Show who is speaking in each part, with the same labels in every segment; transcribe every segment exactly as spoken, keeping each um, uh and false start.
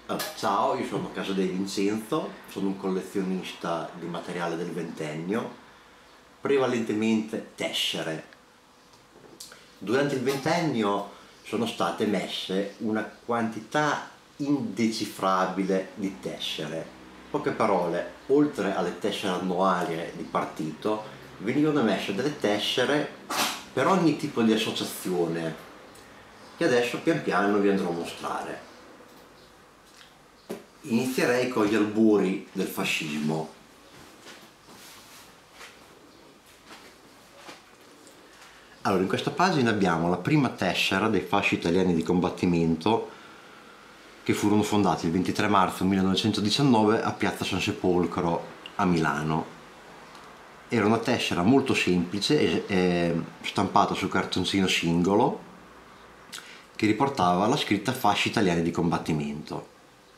Speaker 1: Ah, ciao, io sono Casa De Vincenzo, sono un collezionista di materiale del ventennio, prevalentemente tessere. Durante il ventennio sono state emesse una quantità indecifrabile di tessere. In poche parole, oltre alle tessere annuali di partito, venivano emesse delle tessere per ogni tipo di associazione, che adesso pian piano vi andrò a mostrare. Inizierei con gli albori del fascismo. Allora, in questa pagina abbiamo la prima tessera dei fasci italiani di combattimento che furono fondati il ventitré marzo millenovecentodiciannove a Piazza San Sepolcro a Milano. Era una tessera molto semplice, eh, stampata su cartoncino singolo, che riportava la scritta fasci italiani di combattimento.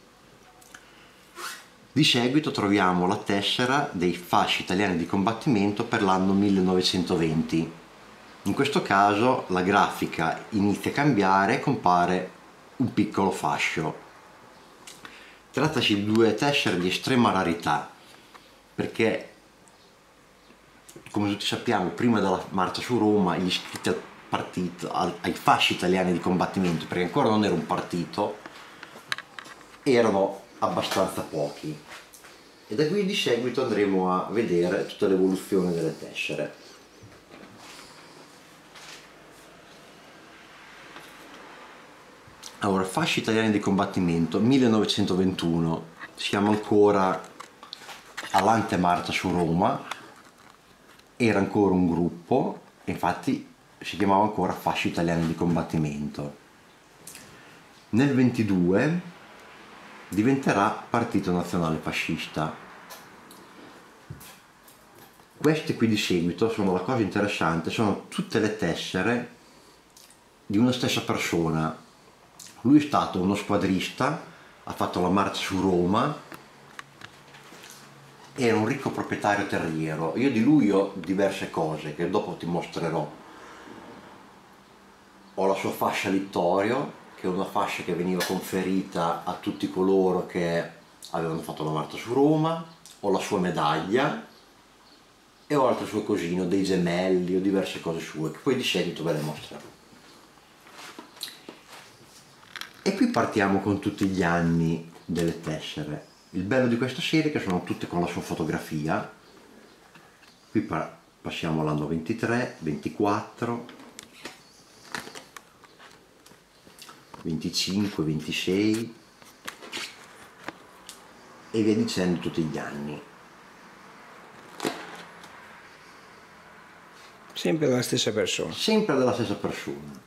Speaker 1: Di seguito troviamo la tessera dei fasci italiani di combattimento per l'anno millenovecentoventi. In questo caso la grafica inizia a cambiare e compare un piccolo fascio. Trattasi di due tessere di estrema rarità, perché, come tutti sappiamo, prima della marcia su Roma gli iscritti al partito, ai fasci italiani di combattimento, perché ancora non era un partito, erano abbastanza pochi. E da qui di seguito andremo a vedere tutta l'evoluzione delle tessere. Allora, fasci italiani di combattimento millenovecentoventuno, siamo ancora all'antemarcia su Roma, era ancora un gruppo, infatti si chiamava ancora fasci italiani di combattimento. Nel ventidue diventerà Partito Nazionale Fascista. Queste qui di seguito sono la cosa interessante, sono tutte le tessere di una stessa persona. Lui è stato uno squadrista, ha fatto la marcia su Roma, era un ricco proprietario terriero. Io di lui ho diverse cose che dopo ti mostrerò. Ho la sua fascia Littorio, che è una fascia che veniva conferita a tutti coloro che avevano fatto la marcia su Roma, ho la sua medaglia e ho altre sue cosine, dei gemelli o diverse cose sue, che poi di seguito ve le mostrerò. E qui partiamo con tutti gli anni delle tessere. Il bello di questa serie è che sono tutte con la sua fotografia. Qui pa passiamo all'anno ventitré, ventiquattro, venticinque, ventisei e via dicendo tutti gli anni.
Speaker 2: Sempre della stessa persona.
Speaker 1: Sempre della stessa persona.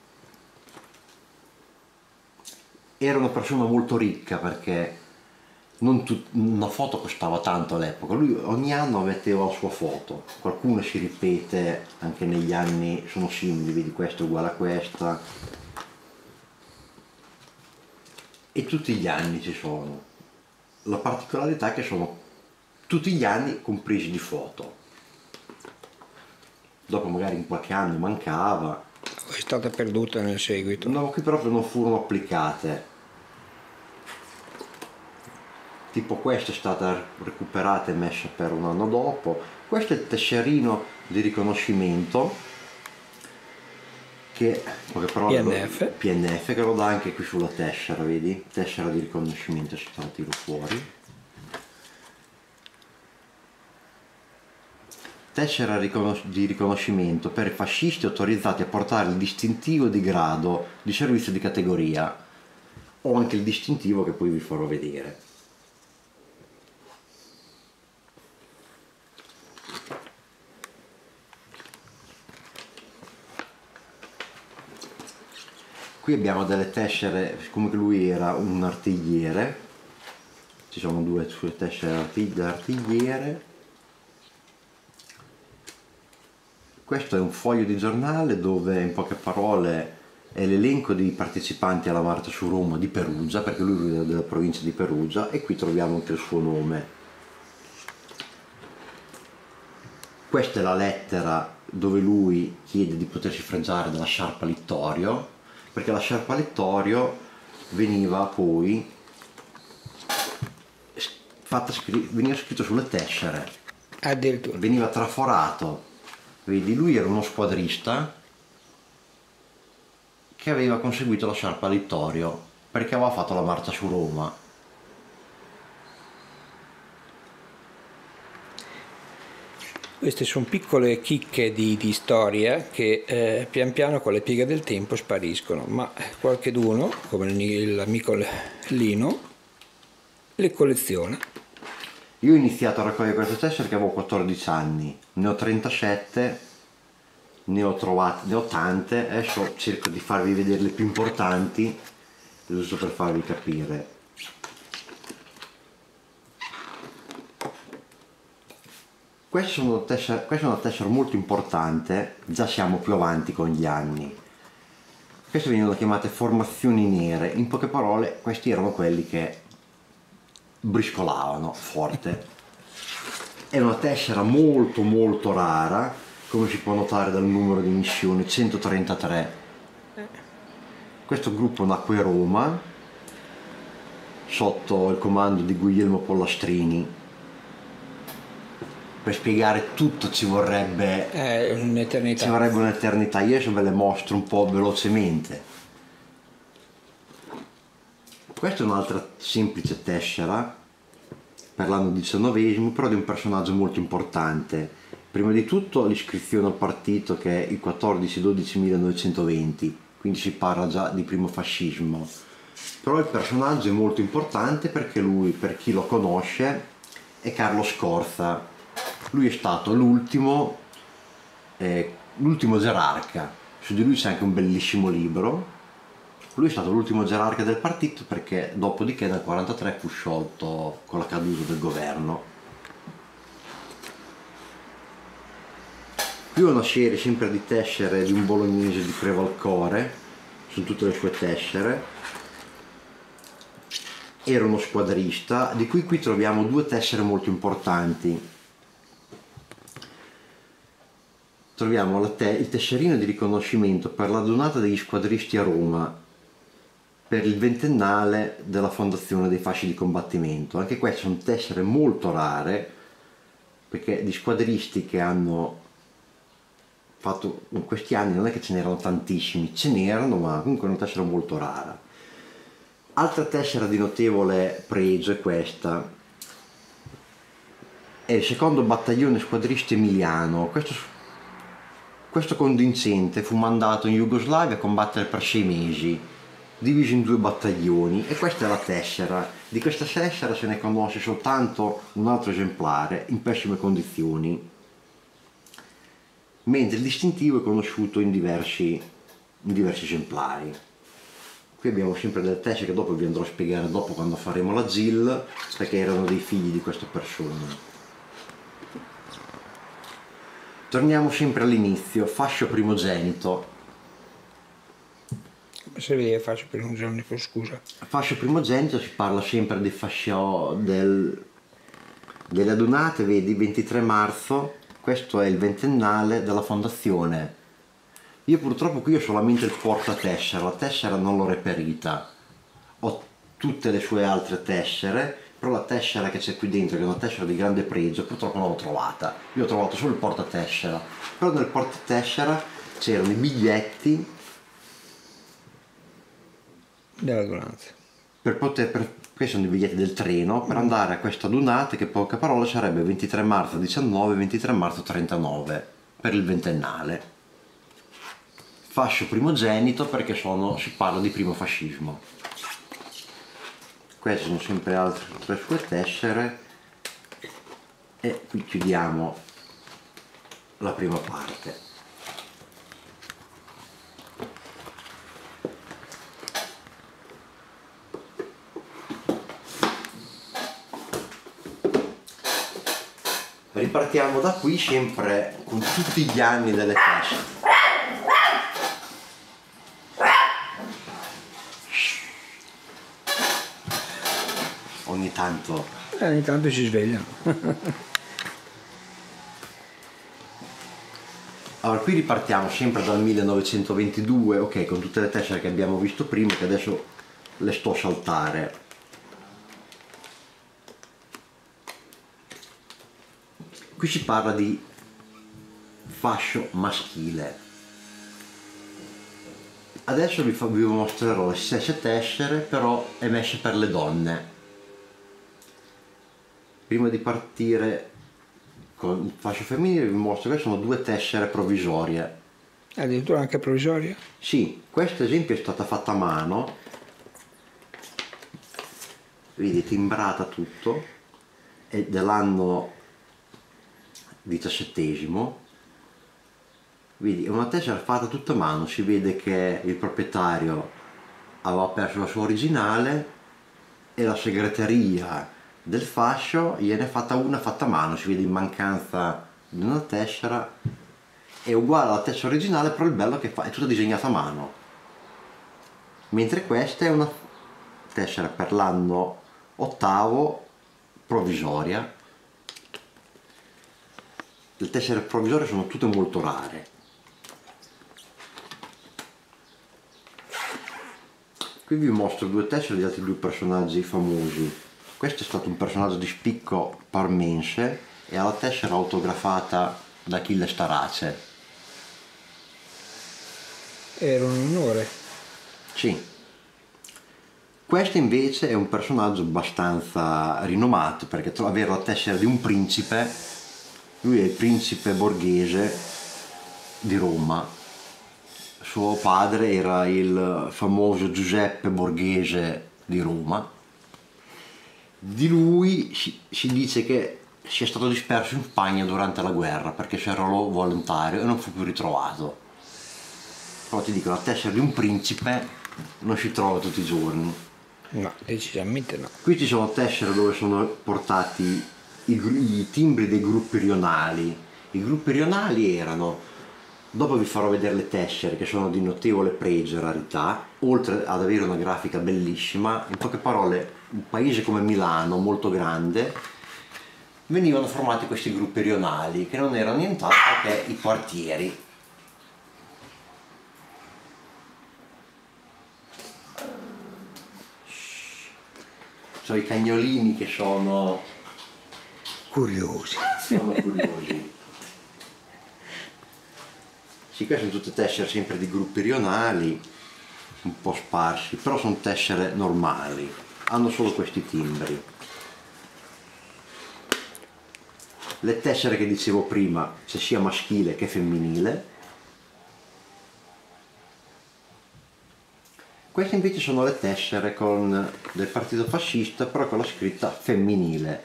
Speaker 1: Era una persona molto ricca perché non una foto costava tanto all'epoca. Lui ogni anno metteva la sua foto. Qualcuno si ripete anche negli anni, sono simili, vedi questo è uguale a questa. E tutti gli anni ci sono. La particolarità è che sono tutti gli anni compresi di foto. Dopo magari in qualche anno mancava.
Speaker 2: È stata perduta nel seguito.
Speaker 1: No, qui proprio non furono applicate. Tipo questa è stata recuperata e messa per un anno dopo. Questo è il tesserino di riconoscimento che
Speaker 2: P N F.
Speaker 1: P N F che lo dà anche qui sulla tessera, vedi? Tessera di riconoscimento, se te la tiro fuori. Tessera di riconoscimento per i fascisti autorizzati a portare il distintivo di grado di servizio di categoria, o anche il distintivo che poi vi farò vedere. Qui abbiamo delle tessere, siccome lui era un artigliere, ci sono due sue tessere d'artigliere. Questo è un foglio di giornale dove, in poche parole, è l'elenco dei partecipanti alla marcia su Roma di Perugia, perché lui era della provincia di Perugia, e qui troviamo anche il suo nome. Questa è la lettera dove lui chiede di potersi fregiare della sciarpa Littorio, perché la sciarpa Littorio veniva poi fatta, veniva scritto sulle tessere,
Speaker 2: Addirittura.
Speaker 1: veniva traforato. Vedi, lui era uno squadrista che aveva conseguito la sciarpa a Littorio perché aveva fatto la marcia su Roma.
Speaker 2: Queste sono piccole chicche di, di storia che eh, pian piano con le pieghe del tempo spariscono, ma qualcheduno, come l'amico Lino, le colleziona.
Speaker 1: Io ho iniziato a raccogliere queste tessere che avevo quattordici anni, ne ho trentasette, ne ho trovate, ne ho tante, adesso cerco di farvi vedere le più importanti, giusto per farvi capire. Questa è una tessera, questa è una tessera molto importante, già siamo più avanti con gli anni. Queste venivano chiamate formazioni nere, in poche parole questi erano quelli che briscolavano forte. È una tessera molto molto rara, come si può notare dal numero di missioni, centotrentatré. Questo gruppo nacque a Roma sotto il comando di Guglielmo Pollastrini. Per spiegare tutto ci vorrebbe
Speaker 2: eh, un'eternità.
Speaker 1: Ci vorrebbe un'eternità. Io adesso ve le mostro un po' velocemente. Questa è un'altra semplice tessera per l'anno diciannovesimo, però di un personaggio molto importante. Prima di tutto l'iscrizione al partito, che è il quattordici dodici millenovecentoventi, quindi si parla già di primo fascismo. Però il personaggio è molto importante perché lui, per chi lo conosce, è Carlo Scorza. Lui è stato l'ultimo eh, l'ultimo gerarca. Su di lui c'è anche un bellissimo libro. Lui è stato l'ultimo gerarca del partito perché dopodiché nel quarantatré fu sciolto con la caduta del governo. Qui ho una serie sempre di tessere di un bolognese di Prevalcore, sono tutte le sue tessere. Era uno squadrista, di cui qui troviamo due tessere molto importanti. Troviamo la te il tesserino di riconoscimento per la donata degli squadristi a Roma per il ventennale della fondazione dei fasci di combattimento. Anche queste sono tessere molto rare, perché di squadristi che hanno fatto in questi anni non è che ce n'erano tantissimi, ce n'erano, ma comunque è una tessera molto rara. Altra tessera di notevole pregio è questa, è il secondo battaglione squadristi emiliano. Questo Questo contingente fu mandato in Jugoslavia a combattere per sei mesi, diviso in due battaglioni, e questa è la tessera. Di questa tessera se ne conosce soltanto un altro esemplare in pessime condizioni, mentre il distintivo è conosciuto in diversi, in diversi esemplari. Qui abbiamo sempre delle tessere che dopo vi andrò a spiegare dopo quando faremo la G I L, perché erano dei figli di questa persona. Torniamo sempre all'inizio, fascio primogenito.
Speaker 2: Come se vede fascio primogenito, scusa.
Speaker 1: Fascio primogenito si parla sempre del fascio del, delle adunate, vedi, ventitré marzo, questo è il ventennale della fondazione. Io purtroppo qui ho solamente il portatessera, la tessera non l'ho reperita. Ho tutte le sue altre tessere, però la tessera che c'è qui dentro, che è una tessera di grande pregio, purtroppo non l'ho trovata. Io ho trovato solo il portatessera, però nel portatessera c'erano i biglietti
Speaker 2: della adunanza.
Speaker 1: Per poter, per, questi sono i biglietti del treno, per andare a questa adunata, che poche parole sarebbe ventitré marzo diciannove, ventitré marzo trentanove, per il ventennale. Fascio primogenito perché sono, si parla di primo fascismo. Queste sono sempre altre tre sue tessere e qui chiudiamo la prima parte. Ripartiamo da qui sempre con tutti gli anni delle tessere. Ogni tanto
Speaker 2: eh, ogni tanto si svegliano.
Speaker 1: Allora qui ripartiamo sempre dal millenovecentoventidue, ok, con tutte le tessere che abbiamo visto prima, che adesso le sto a saltare. Qui si parla di fascio maschile. Adesso vi, fa, vi mostrerò le stesse tessere, però emesse per le donne. Prima di partire con il fascio femminile vi mostro che sono due tessere provvisorie.
Speaker 2: Addirittura anche provvisoria?
Speaker 1: Sì, questa esempio è stata fatta a mano, vedi, timbrata tutto, è dell'anno diciassettesimo. Vedi, è una tessera fatta tutta a mano, si vede che il proprietario aveva perso la sua originale e la segreteria del fascio gliene è fatta una fatta a mano, si vede in mancanza di una tessera, è uguale alla tessera originale, però il bello è che fa, è tutta disegnata a mano, mentre questa è una tessera per l'anno ottavo provvisoria. Le tessere provvisorie sono tutte molto rare. Qui vi mostro due tessere di altri due personaggi famosi. Questo è stato un personaggio di spicco parmense e ha la tessera autografata da Achille Starace.
Speaker 2: Era un onore.
Speaker 1: Sì. Questo invece è un personaggio abbastanza rinomato, perché avere la tessera di un principe, lui è il principe borghese di Roma. Suo padre era il famoso Giuseppe Borghese di Roma. Di lui si, si dice che sia stato disperso in Spagna durante la guerra perché si arruolò volontario e non fu più ritrovato. Però ti dico, la tessera di un principe non si trova tutti i giorni.
Speaker 2: No, decisamente no.
Speaker 1: Qui ci sono tessere dove sono portati i, i timbri dei gruppi rionali. I gruppi rionali erano, dopo vi farò vedere le tessere che sono di notevole pregio e rarità, oltre ad avere una grafica bellissima. In poche parole, un paese come Milano, molto grande, venivano formati questi gruppi rionali che non erano nient'altro che i quartieri. Sono i cagnolini che sono
Speaker 2: Curiosi.
Speaker 1: sono curiosi. Sì, queste sono tutte tessere sempre di gruppi rionali, un po' sparsi, però sono tessere normali, hanno solo questi timbri. Le tessere che dicevo prima, c'è sia maschile che femminile. Queste invece sono le tessere con, del partito fascista, però con la scritta femminile.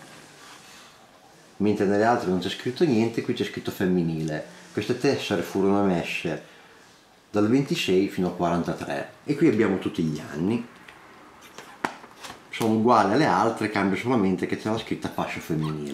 Speaker 1: Mentre nelle altre non c'è scritto niente, qui c'è scritto femminile. Queste tessere furono emesse dal ventisei fino al quarantatré e qui abbiamo tutti gli anni. Sono uguali alle altre, cambia solamente che c'è la scritta fascio femminile.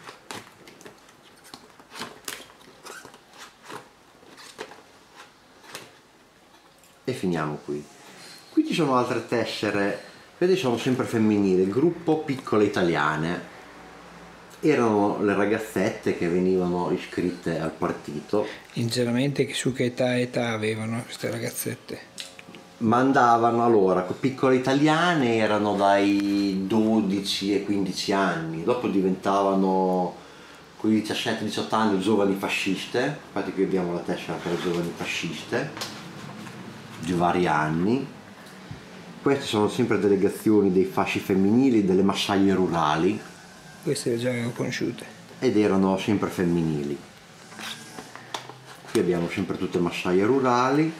Speaker 1: E finiamo qui. Qui ci sono altre tessere, queste sono sempre femminili, gruppo piccole italiane. Erano le ragazzette che venivano iscritte al partito.
Speaker 2: Sinceramente, su che età età avevano queste ragazzette?
Speaker 1: Ma andavano allora, piccole italiane erano dai dodici ai quindici anni, dopo diventavano con i diciassette diciotto anni giovani fasciste. Infatti qui abbiamo la tessera per le giovani fasciste di vari anni. Queste sono sempre delegazioni dei fasci femminili, delle massaie rurali.
Speaker 2: Queste le già avevo conosciute.
Speaker 1: Ed erano sempre femminili. Qui abbiamo sempre tutte massaie rurali,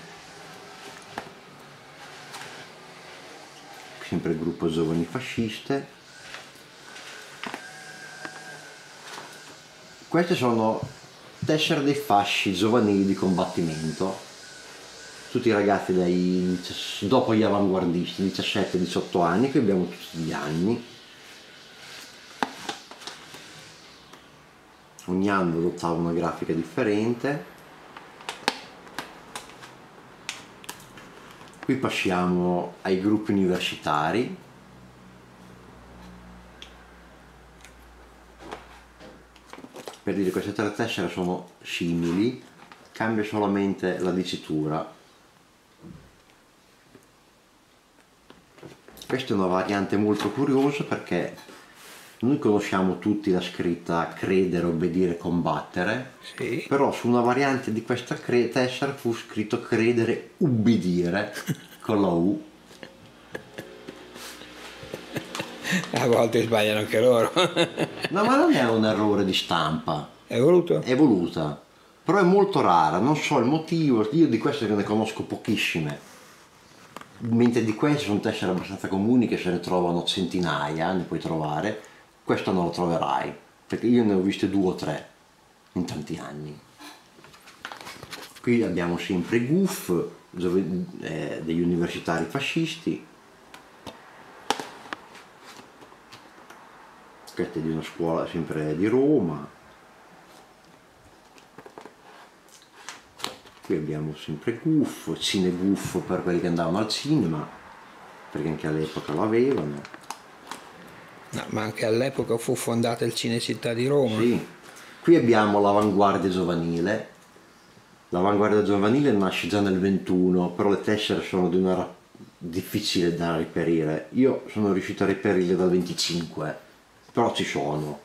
Speaker 1: sempre il gruppo giovani fasciste. Queste sono tessere dei fasci giovanili di combattimento, tutti i ragazzi dai, dopo gli avanguardisti, diciassette diciotto anni. Qui abbiamo tutti gli anni. Ogni anno adottava una grafica differente. Qui passiamo ai gruppi universitari. Per dire, queste tre tessere sono simili, cambia solamente la dicitura. Questa è una variante molto curiosa perché Noi conosciamo tutti la scritta credere, obbedire, combattere,
Speaker 2: Sì.
Speaker 1: però su una variante di questa cre- tessera fu scritto credere, ubbidire con la U.
Speaker 2: A volte sbagliano anche loro.
Speaker 1: No, ma non è un errore di stampa,
Speaker 2: È voluto?
Speaker 1: è voluta, però è molto rara, non so il motivo, io di queste ne conosco pochissime, mentre di queste sono tessere abbastanza comuni che se ne trovano centinaia, ne puoi trovare, questa non la troverai, perché io ne ho viste due o tre in tanti anni. Qui abbiamo sempre Guff, dove, eh, degli universitari fascisti. Questa è di una scuola sempre di Roma. Qui abbiamo sempre Guff, Cine Guff per quelli che andavano al cinema, perché anche all'epoca lo avevano.
Speaker 2: No, ma anche all'epoca fu fondata il Cinecittà di Roma.
Speaker 1: Sì. Qui abbiamo l'Avanguardia Giovanile. L'Avanguardia Giovanile nasce già nel ventuno, però le tessere sono di una ra- difficile da reperire. Io sono riuscito a reperirle dal venticinque, però ci sono.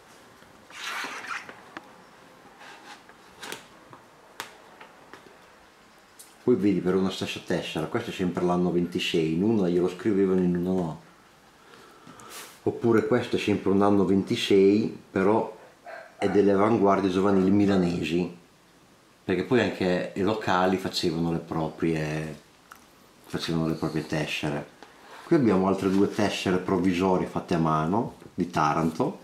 Speaker 1: Poi vedi per una stessa tessera, questo è sempre l'anno ventisei, in una glielo scrivevano, in una no. Oppure questo è sempre un anno ventisei, però è delle avanguardie giovanili milanesi, perché poi anche i locali facevano le proprie, facevano le proprie tessere. Qui abbiamo altre due tessere provvisorie fatte a mano, di Taranto.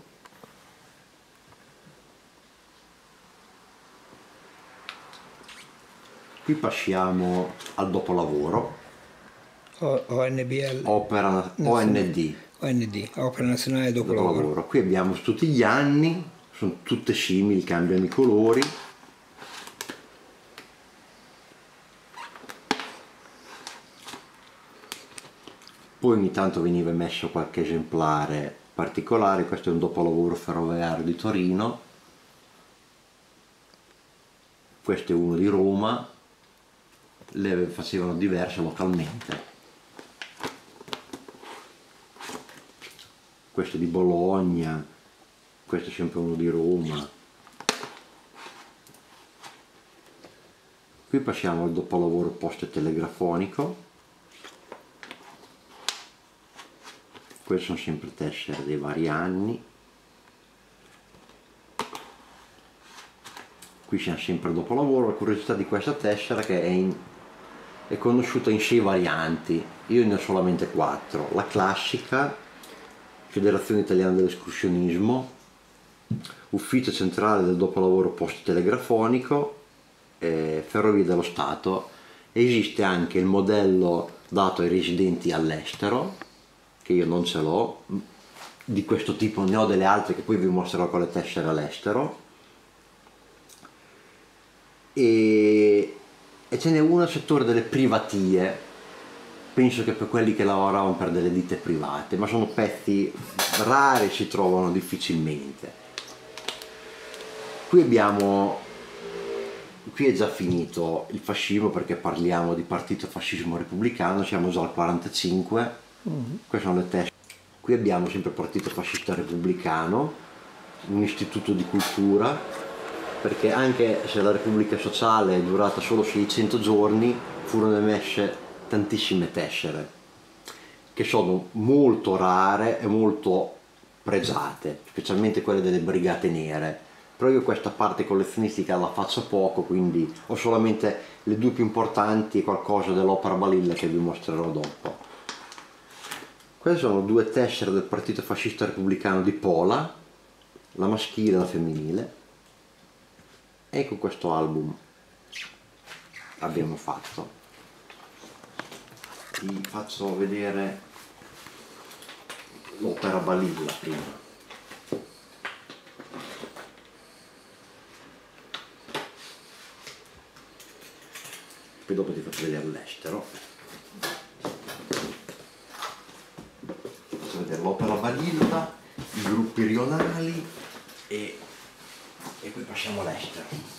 Speaker 1: Qui passiamo al dopolavoro,
Speaker 2: O- ONBL.
Speaker 1: opera O N D,
Speaker 2: O N D, Opera Nazionale Dopo Lavoro.
Speaker 1: dopolavoro. Qui abbiamo tutti gli anni, sono tutte simili, cambiano i colori. Poi ogni tanto veniva messo qualche esemplare particolare, questo è un dopolavoro ferroviario di Torino, questo è uno di Roma, le facevano diverse localmente. Questo è di Bologna, questo è sempre uno di Roma. Qui passiamo al dopolavoro post telegrafonico. Queste sono sempre tessere dei vari anni. Qui siamo sempre dopo lavoro. La curiosità di questa tessera che è, in, è conosciuta in sei varianti, io ne ho solamente quattro. La classica, Federazione Italiana dell'Escursionismo, Ufficio Centrale del Dopolavoro Post Telegrafonico, eh, Ferrovie dello Stato. Esiste anche il modello dato ai residenti all'estero, che io non ce l'ho, di questo tipo ne ho delle altre che poi vi mostrerò con le tessere all'estero, e, e ce n'è una al settore delle privatie, penso che per quelli che lavoravano per delle ditte private, ma sono pezzi rari, si trovano difficilmente. Qui abbiamo, qui è già finito il fascismo perché parliamo di partito fascismo repubblicano, siamo già al quarantacinque. Mm-hmm. Queste sono le tessere. Qui abbiamo sempre partito fascista repubblicano, un istituto di cultura, perché anche se la Repubblica Sociale è durata solo seicento giorni, furono emesse tantissime tessere, che sono molto rare e molto pregiate, specialmente quelle delle Brigate Nere. Però io questa parte collezionistica la faccio poco, quindi ho solamente le due più importanti e qualcosa dell'Opera Balilla che vi mostrerò dopo. Queste sono due tessere del Partito Fascista Repubblicano di Pola, la maschile e la femminile. Ecco questo album abbiamo fatto. Ti faccio vedere l'Opera Balilla prima. Poi dopo ti faccio vedere all'estero. Faccio vedere l'Opera Balilla, i gruppi rionali e, e poi passiamo all'estero.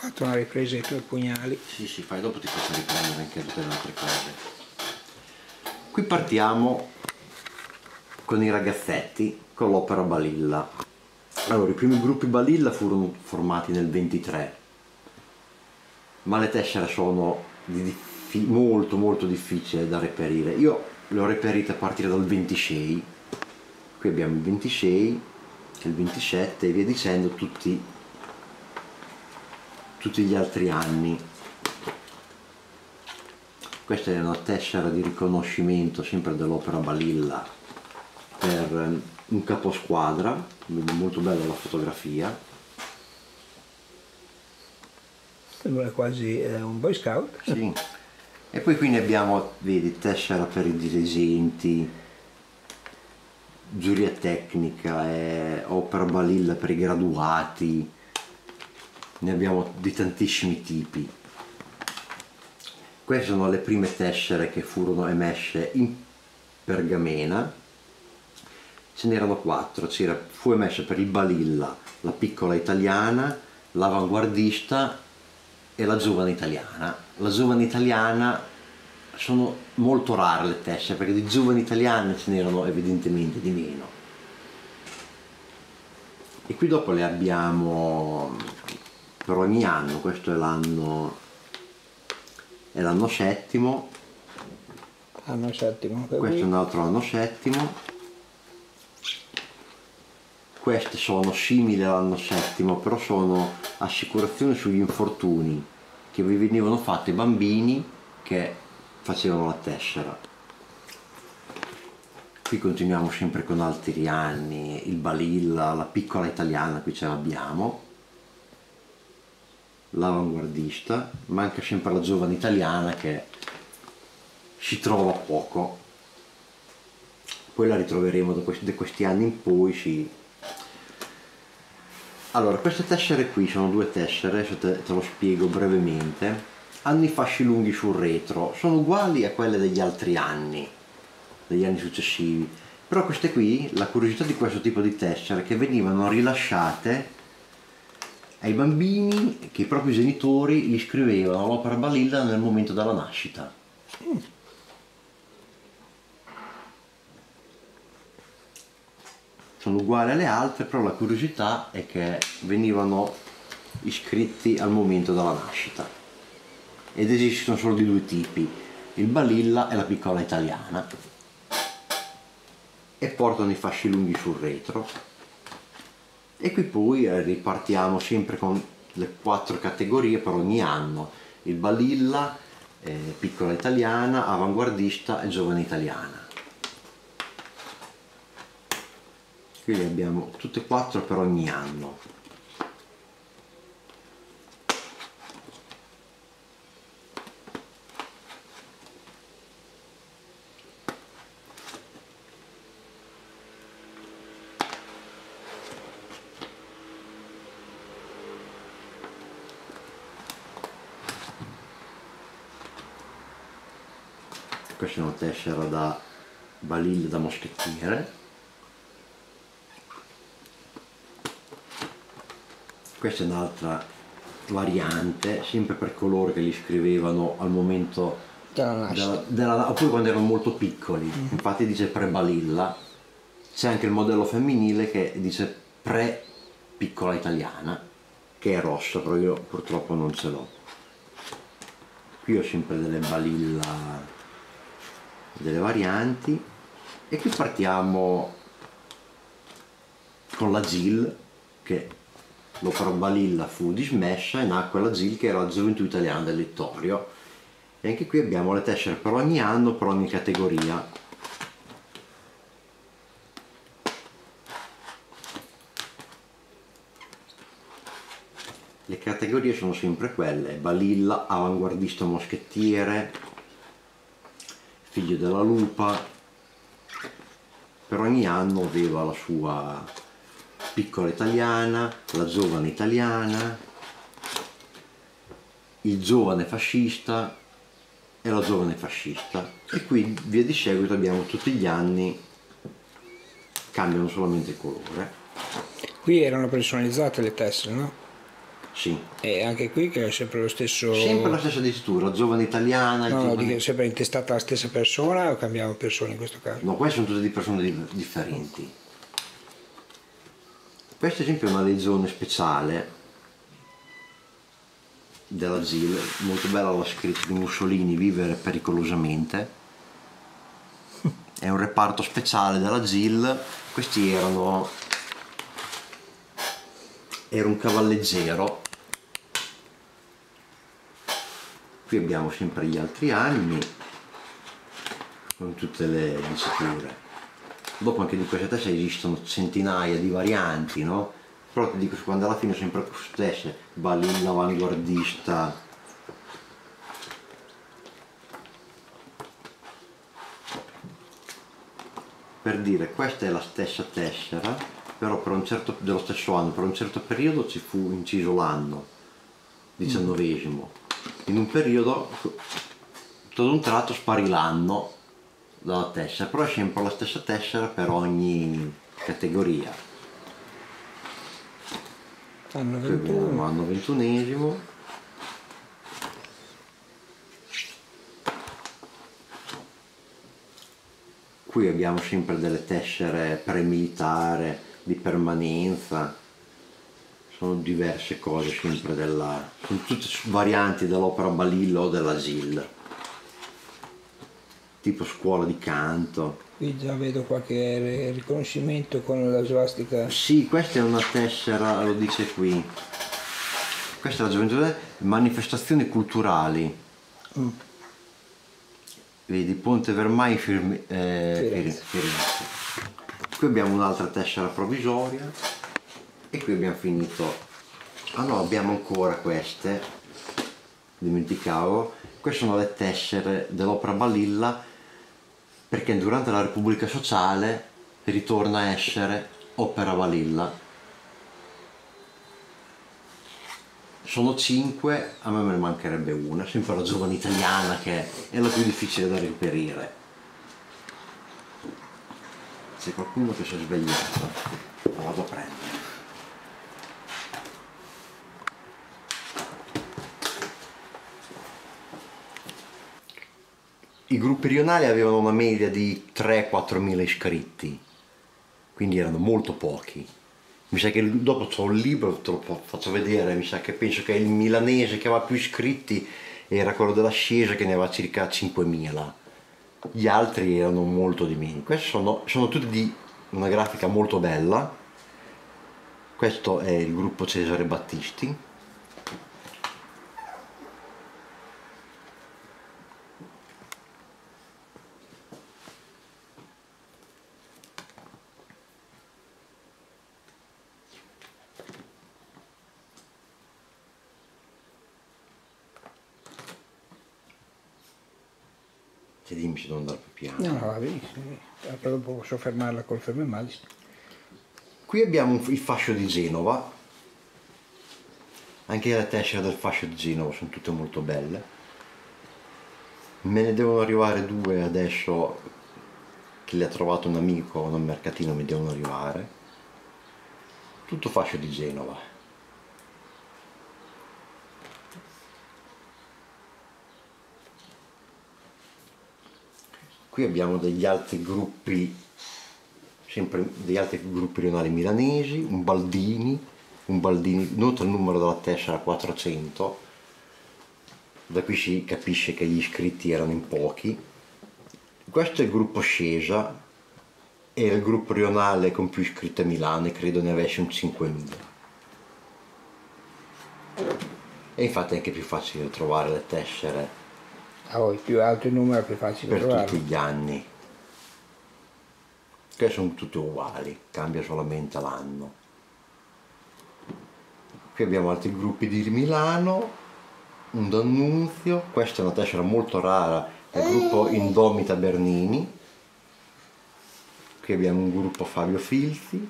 Speaker 2: fatto una ripresa dei tuoi pugnali.
Speaker 1: Sì, sì, fai, dopo ti faccio riprendere anche tutte le altre cose. Qui partiamo con i ragazzetti, con l'opera Balilla. Allora, i primi gruppi Balilla furono formati nel ventitré, ma le tessere sono di diffi- molto molto difficili da reperire. Io le ho reperite a partire dal ventisei. Qui abbiamo il ventisei, il ventisette e via dicendo, tutti, tutti gli altri anni. Questa è una tessera di riconoscimento sempre dell'opera Balilla per un caposquadra, molto bella la fotografia.
Speaker 2: Sembra quasi eh, un Boy Scout.
Speaker 1: Sì. E poi qui ne abbiamo, vedi, tessera per i dirigenti, giuria tecnica, eh, opera Balilla per i graduati, ne abbiamo di tantissimi tipi. Queste sono le prime tessere che furono emesse in pergamena, ce n'erano quattro, c'era, fu emessa per il Balilla, la piccola italiana, l'avanguardista e la giovane italiana. La giovane italiana sono molto rare le tessere, perché di giovani italiane ce n'erano evidentemente di meno. E qui dopo le abbiamo per ogni anno. Questo è l'anno è l'anno settimo,
Speaker 2: Anno settimo.
Speaker 1: questo è un altro anno settimo, queste sono simili all'anno settimo, però sono assicurazioni sugli infortuni che vi venivano fatti ai bambini che facevano la tessera. Qui continuiamo sempre con altri anni, il Balilla, la piccola italiana, qui ce l'abbiamo, l'avanguardista, manca sempre la giovane italiana che si trova poco, poi la ritroveremo da questi, da questi anni in poi. Sì. Allora, queste tessere qui sono due tessere, adesso te, te lo spiego brevemente. Hanno i fasci lunghi sul retro, sono uguali a quelle degli altri anni, degli anni successivi, però queste qui, la curiosità di questo tipo di tessere è che venivano rilasciate ai bambini che i propri genitori gli scrivevano l'opera Balilla nel momento della nascita. Mm. Sono uguali alle altre, però la curiosità è che venivano iscritti al momento della nascita. Ed esistono solo di due tipi, il Balilla e la piccola italiana. E portano i fasci lunghi sul retro. E qui poi ripartiamo sempre con le quattro categorie per ogni anno: il Balilla, eh, piccola italiana, avanguardista e giovane italiana. Qui le abbiamo tutte e quattro per ogni anno. Questa è una tessera da Balilla da moschettiere. Questa è un'altra variante, sempre per coloro che li scrivevano al momento
Speaker 2: della nascita,
Speaker 1: della, della, oppure quando erano molto piccoli. Mm. Infatti dice pre-Balilla. C'è anche il modello femminile che dice pre-piccola italiana, che è rossa, però io purtroppo non ce l'ho. Qui ho sempre delle Balilla, delle varianti, e qui partiamo con la Gil, che l'opera Balilla fu dismessa e nacque la Gil, che era la Gioventù Italiana del Littorio. E anche qui abbiamo le tessere per ogni anno, per ogni categoria. Le categorie sono sempre quelle: Balilla, avanguardista moschettiere, figlio della lupa. Per ogni anno aveva la sua piccola italiana, la giovane italiana, il giovane fascista e la giovane fascista. E qui via di seguito abbiamo tutti gli anni, cambiano solamente il colore.
Speaker 2: Qui erano personalizzate le tessere, no?
Speaker 1: Sì.
Speaker 2: E anche qui che è sempre lo stesso...
Speaker 1: Sempre la stessa dicitura, giovane italiana.
Speaker 2: No, no,
Speaker 1: giovane...
Speaker 2: dico, sempre intestata alla stessa persona o cambiamo persone in questo caso?
Speaker 1: No, queste sono tutte di persone di- differenti. Questa ad esempio è una legione speciale della Z I L, molto bella la scritta di Mussolini, vivere pericolosamente. È un reparto speciale della Z I L, questi erano, era un cavalleggero. Qui abbiamo sempre gli altri anni, con tutte le diciture. Dopo anche di queste teste esistono centinaia di varianti, no? Però ti dico, quando alla fine è sempre le stesse, balilla, avanguardista. Per dire, questa è la stessa tessera, però per un certo, dello stesso anno, per un certo periodo ci fu inciso l'anno, diciannovesimo. In un periodo, tutto ad un tratto sparì l'anno dalla tessera, però è sempre la stessa tessera per ogni categoria.
Speaker 2: Anno
Speaker 1: Qui abbiamo
Speaker 2: ventuno.
Speaker 1: anno ventunesimo. Qui abbiamo sempre delle tessere premilitare, di permanenza, sono diverse cose sempre della... sono tutte varianti dell'opera Balilla o della Z I L, tipo scuola di canto.
Speaker 2: Qui già vedo qualche riconoscimento con la svastica.
Speaker 1: Sì, questa è una tessera, lo dice qui, questa è la gioventù, manifestazioni culturali.
Speaker 2: Mm.
Speaker 1: Vedi, Ponte Vermai, Firmi- eh,
Speaker 2: Firenze.
Speaker 1: Firenze. Qui abbiamo un'altra tessera provvisoria e qui abbiamo finito. Ah no, abbiamo ancora queste, dimenticavo, queste sono le tessere dell'opera Balilla, perché durante la Repubblica Sociale ritorna a essere opera Balilla. Sono cinque, a me me ne mancherebbe una, sempre la giovane italiana che è la più difficile da reperire. C'è qualcuno che si è svegliato, lo vado a prendere. I gruppi rionali avevano una media di tre quattro mila iscritti, quindi erano molto pochi. Mi sa che dopo c'ho un libro, te lo faccio vedere, mi sa che penso che il milanese che aveva più iscritti era quello della Scesa che ne aveva circa cinquemila. Gli altri erano molto di meno. Questi sono, sono tutti di una grafica molto bella. Questo è il gruppo Cesare Battisti. Se dimmi se devo andare più piano.
Speaker 2: No, no, va benissimo. Però dopo posso fermarla col fermemagis.
Speaker 1: Qui abbiamo il fascio di Genova, anche le tessere del fascio di Genova sono tutte molto belle. Me ne devono arrivare due adesso, che le ha trovato un amico nel mercatino, mi devono arrivare. Tutto fascio di Genova. Qui abbiamo degli altri gruppi, sempre degli altri gruppi rionali milanesi, un Baldini, un Baldini, nota il numero della tessera quattrocento, da qui si capisce che gli iscritti erano in pochi. Questo è il gruppo Scesa, e il gruppo rionale con più iscritti a Milano, credo ne avesse un cinquemila. E infatti è anche più facile trovare le tessere
Speaker 2: Ah, oh, più alto il numero più facile
Speaker 1: per
Speaker 2: trovarlo.
Speaker 1: tutti gli anni, che sono tutte uguali, cambia solamente l'anno. Qui abbiamo altri gruppi di Milano, un D'Annunzio, questa è una tessera molto rara, è il gruppo Indomita Bernini. Qui abbiamo un gruppo Fabio Filzi.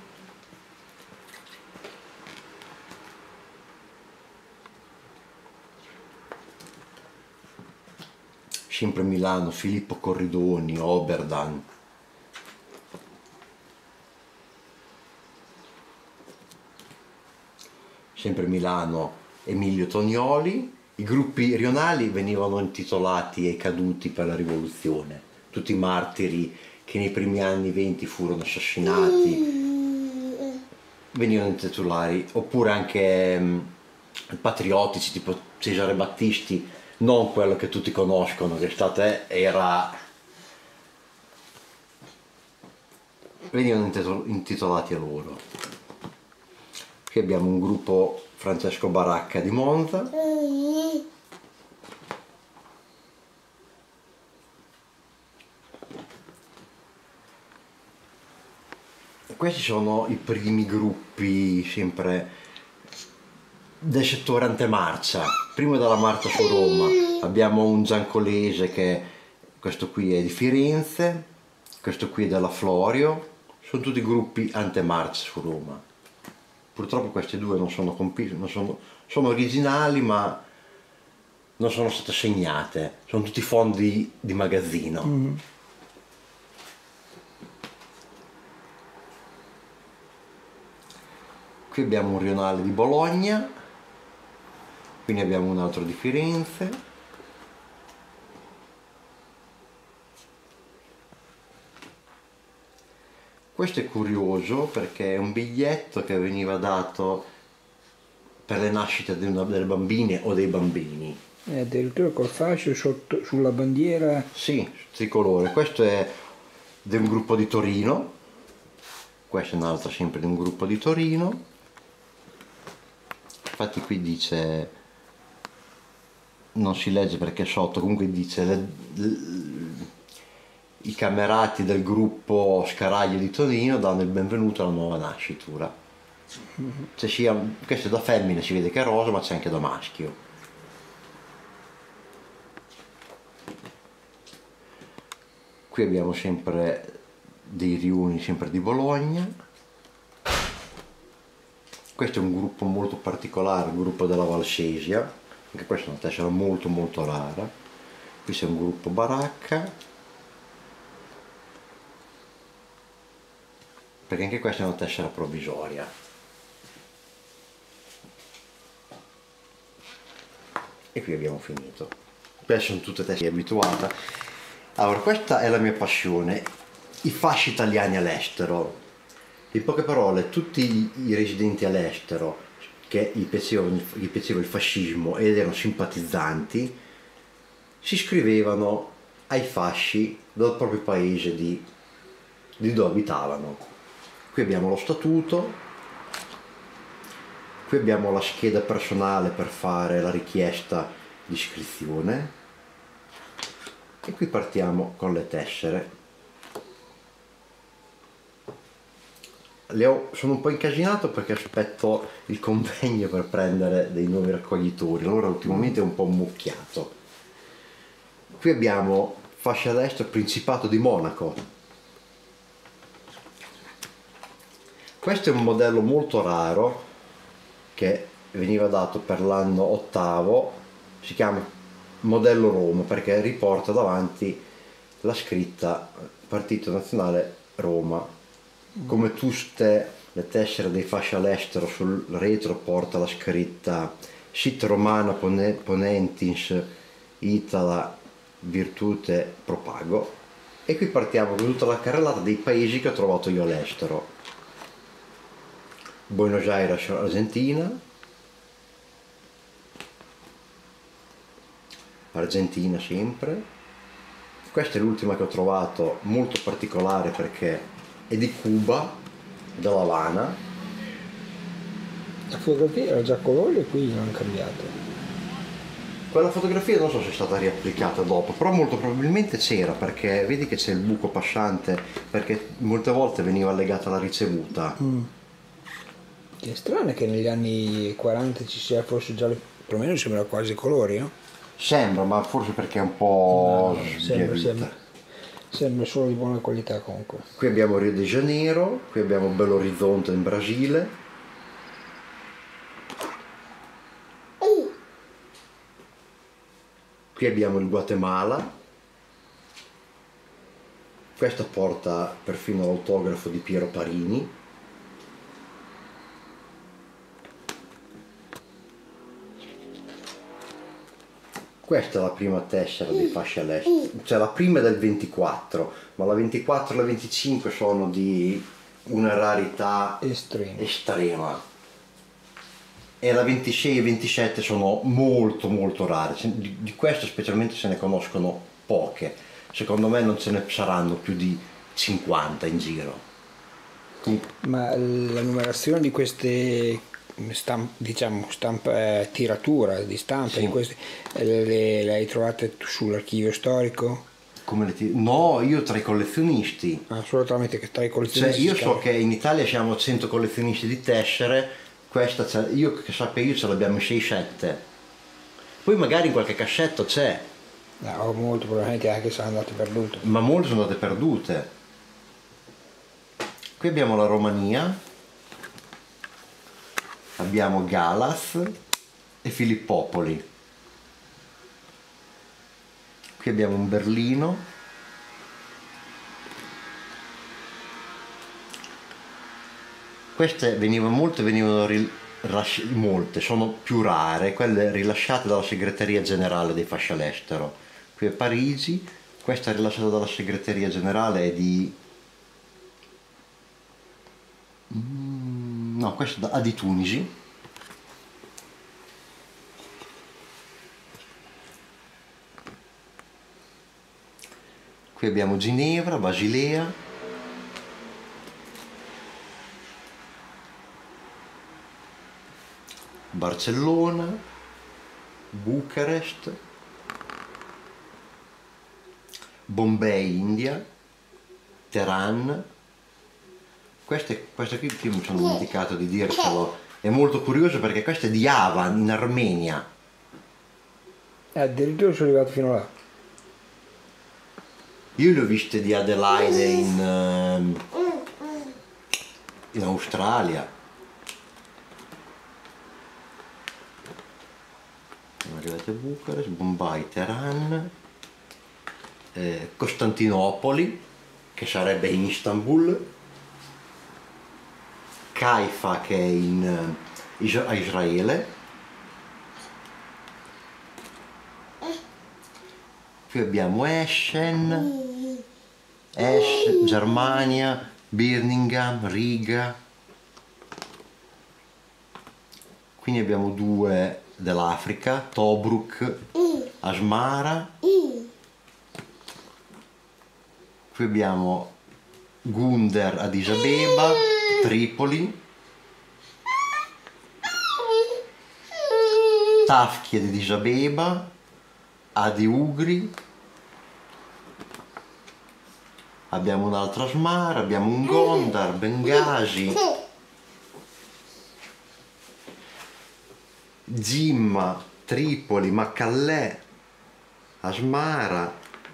Speaker 1: Sempre Milano, Filippo Corridoni, Oberdan. Sempre Milano, Emilio Tonioli. I gruppi rionali venivano intitolati ai caduti per la rivoluzione, tutti i martiri che nei primi anni venti furono assassinati venivano intitolati, oppure anche um, patriottici tipo Cesare Battisti, non quello che tutti conoscono, che state era venivano intitolati a loro. Qui abbiamo un gruppo Francesco Baracca di Monza. Questi sono i primi gruppi sempre del settore antemarcia. Prima della marcia su Roma abbiamo un giancolese, che questo qui è di Firenze, questo qui è della Florio, sono tutti gruppi antemarcia su Roma. Purtroppo questi due non sono, non sono, sono originali, ma non sono state segnate, sono tutti fondi di magazzino. Mm. Qui abbiamo un rionale di Bologna, qui ne abbiamo un altro di Firenze. Questo è curioso perché è un biglietto che veniva dato per le nascite di una, delle bambine o dei bambini.
Speaker 2: E addirittura col fascio sotto, sulla bandiera.
Speaker 1: Sì, tricolore. Questo è di un gruppo di Torino, questo è un altro sempre di un gruppo di Torino. Infatti qui dice, non si legge perché sotto, comunque dice le, le, i camerati del gruppo Scaraglio di Torino danno il benvenuto alla nuova nascitura. Mm-hmm. C'è sia, questo è da femmine, si vede che è rosa, ma c'è anche da maschio. Qui abbiamo sempre dei riuni, sempre di Bologna. Questo è un gruppo molto particolare, il gruppo della Valsesia, anche questa è una tessera molto molto rara. Qui c'è un gruppo Baracca, perché anche questa è una tessera provvisoria. E qui abbiamo finito. Queste sono tutte tessere abituate. Allora, questa è la mia passione, i fasci italiani all'estero. In poche parole, tutti i residenti all'estero che gli piaceva, gli piaceva il fascismo ed erano simpatizzanti, si iscrivevano ai fasci del proprio paese di, di dove abitavano. Qui abbiamo lo statuto, qui abbiamo la scheda personale per fare la richiesta di iscrizione e qui partiamo con le tessere. Le ho, sono un po' incasinato perché aspetto il convegno per prendere dei nuovi raccoglitori, allora ultimamente è un po' ammucchiato. Qui abbiamo fascia all'estero Principato di Monaco. Questo è un modello molto raro che veniva dato per l'anno ottavo, si chiama modello Roma perché riporta davanti la scritta Partito Nazionale Roma. Come tutte le tessere dei fasci all'estero, sul retro porta la scritta Sit Romana Ponentis Itala Virtute Propago, e qui partiamo con tutta la carrellata dei paesi che ho trovato io all'estero. Buenos Aires, Argentina, Argentina sempre. Questa è l'ultima che ho trovato, molto particolare perché è di Cuba, della Habana.
Speaker 2: La fotografia era già colore e qui l'hanno cambiata.
Speaker 1: Quella fotografia non so se è stata riapplicata dopo, però molto probabilmente c'era, perché vedi che c'è il buco passante, perché molte volte veniva allegata la ricevuta. Mm.
Speaker 2: Che è strano che negli anni quaranta ci sia forse già, le... perlomeno sembra quasi colori, no?
Speaker 1: Sembra, ma forse perché è un po'...
Speaker 2: No, sembra, sembra, sembra solo di buona qualità comunque.
Speaker 1: Qui abbiamo Rio de Janeiro, qui abbiamo Belo Horizonte in Brasile. Qui abbiamo il Guatemala. Questa porta perfino l'autografo di Piero Parini. Questa è la prima tessera dei fasci all'estero, cioè la prima è del ventiquattro, ma la ventiquattro e la venticinque sono di una rarità
Speaker 2: Estremo.
Speaker 1: estrema. E la ventisei e ventisette sono molto molto rare, di, di queste specialmente se ne conoscono poche. Secondo me non ce ne saranno più di cinquanta in giro.
Speaker 2: Ma la numerazione di queste stamp, diciamo stampa, eh, tiratura di stampa
Speaker 1: Sì.
Speaker 2: di queste, le, le, le hai trovate sull'archivio storico?
Speaker 1: Come le ti... No, io tra i collezionisti.
Speaker 2: Ah, solo tramite che tra i
Speaker 1: Cioè,
Speaker 2: collezionisti.
Speaker 1: io so che in Italia siamo cento collezionisti di tessere, questa c'è- io che sappia io ce l'abbiamo sei sette. Poi magari in qualche cassetto c'è,
Speaker 2: No, molto probabilmente anche sono andate perdute.
Speaker 1: ma molte sono andate perdute. Qui abbiamo la Romania, abbiamo Galas e Filippopoli. Qui abbiamo un Berlino. Queste venivano molte, venivano rilasci- molte, sono più rare, quelle rilasciate dalla segreteria generale dei fasci all'estero. Qui è Parigi, questa rilasciata dalla segreteria generale è di... Mm, no, questa è di Tunisi. Qui abbiamo Ginevra, Basilea, Barcellona, Bucarest, Bombay, India, Teheran. Queste, questa qui io mi sono dimenticato di dirtelo, è molto curioso perché questa è di Avan in Armenia.
Speaker 2: E addirittura sono arrivato fino là.
Speaker 1: Io le ho viste di Adelaide in, ehm, in Australia. Sono arrivate a Bucarest, Bombay, Teheran, eh, Costantinopoli, che sarebbe in Istanbul, Haifa che è in, eh, Is- a Israele. Qui abbiamo Essen, Esch, Germania, Birmingham, Riga. Qui ne abbiamo due dell'Africa, Tobruk, Asmara. Qui abbiamo Gunder, Addis Abeba, Tripoli, Tafki ad Addis Abeba, Adi Ugri. Abbiamo un'altra Asmara, abbiamo un Gondar, Bengasi, Zimma, Tripoli, Maccallè, Asmara.